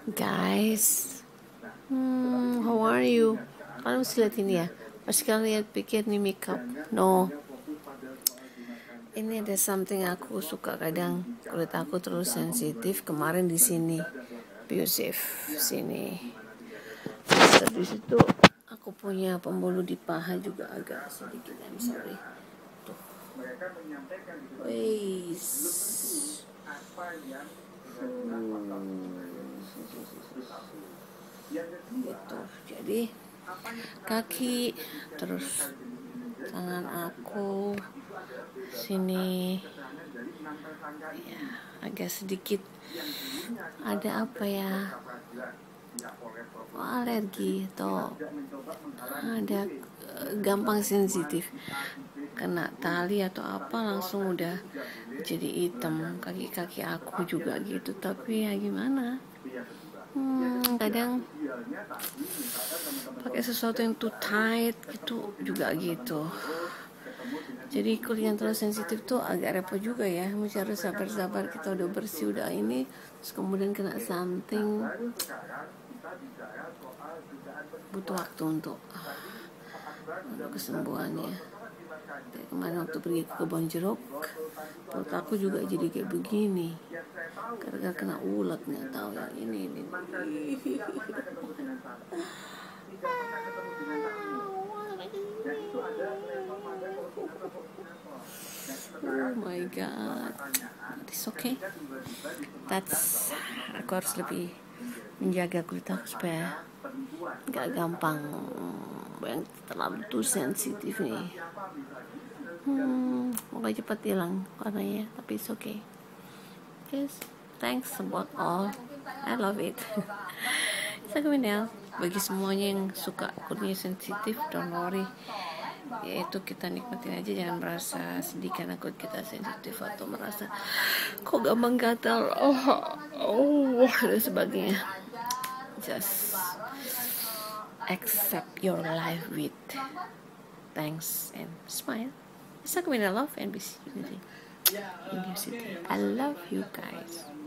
Guys, how are you? Kalian mesti lihat ini ya. Pas kalian lihat pikir nih makeup. No. Ini ada something aku suka kadang kulit aku terlalu sensitif. Kemarin di sini, abusive sini. Terus di situ aku punya pembuluh di paha juga agak sedikit. I'm sorry. Tuh. Wais. Gitu. Jadi kaki terus tangan aku sini ya agak sedikit ada apa ya, alergi atau ada gampang sensitif kena tali atau apa langsung udah jadi hitam. Kaki-kaki aku juga gitu, tapi ya gimana, kadang pakai sesuatu yang too tight gitu juga gitu. Jadi kulit yang terlalu sensitif tuh agak repot juga ya, mesti harus sabar-sabar. Kita udah bersih udah ini, terus kemudian kena something, butuh waktu untuk kesembuhannya. Kayak kemarin waktu pergi ke kebun jeruk, perut aku juga jadi kayak begini gara-gara kena ulat, nggak tahu ya ini. Oh my god, it's okay. Aku harus lebih menjaga kulit aku supaya nggak gampang yang terlalu tuh sensitif nih. Semoga cepat hilang warnanya, tapi it's okay. Yes, thanks about all. I love it. Saya Minel. Bagi semuanya yang suka kulitnya sensitif, don't worry. Yaitu kita nikmatin aja, jangan merasa sedih karena kulit kita sensitif atau merasa kok gampang gatal, dan sebagainya. Just accept your life with thanks and smile. It's like when I love and be in your city. I love you guys.